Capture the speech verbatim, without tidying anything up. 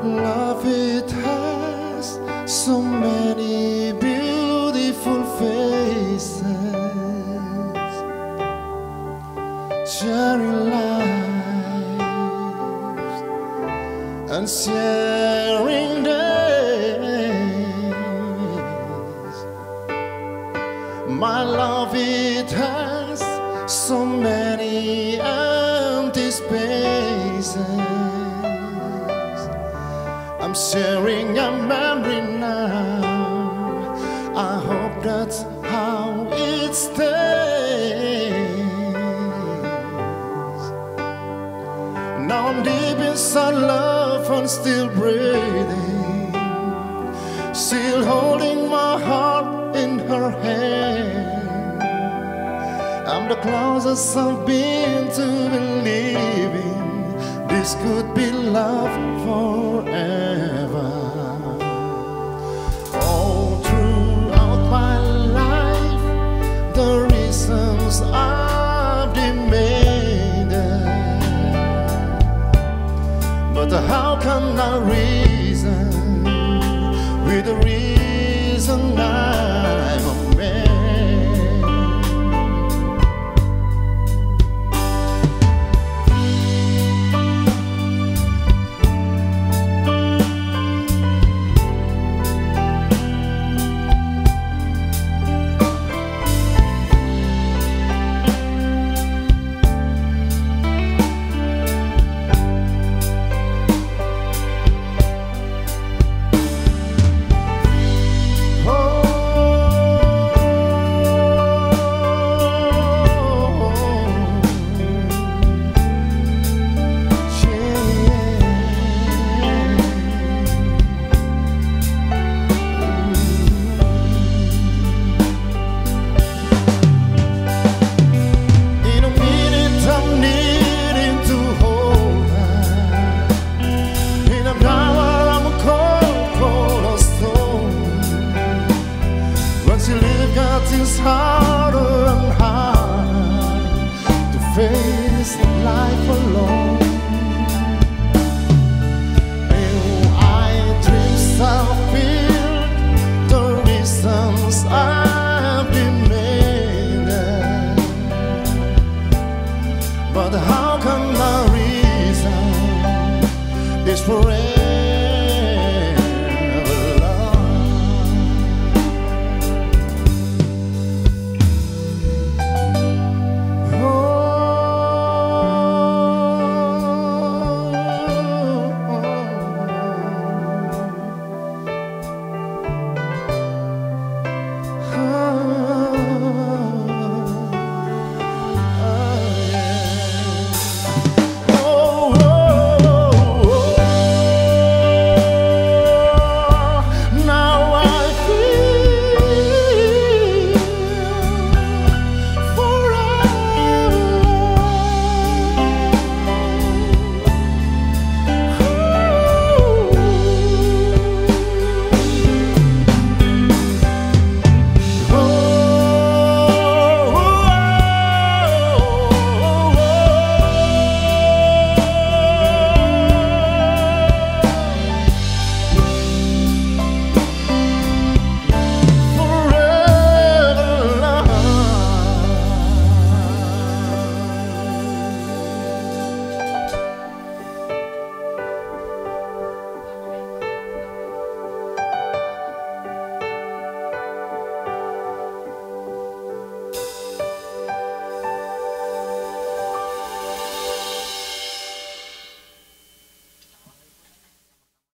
Love, it has so many beautiful faces, sharing lives and sharing days. My love, it has so many empty spaces. I'm sharing a memory now. I hope that's how it stays. Now I'm deep inside love and still breathing, still holding my heart in her hand. I'm the closest I've been to believing this could be love forever. All throughout my life, the reasons I've demanded, but how can I reason with the reason I'm a man? It's harder and harder to face life alone. And I dreams I've filled the reasons I've demanded, but how can I reason this forever?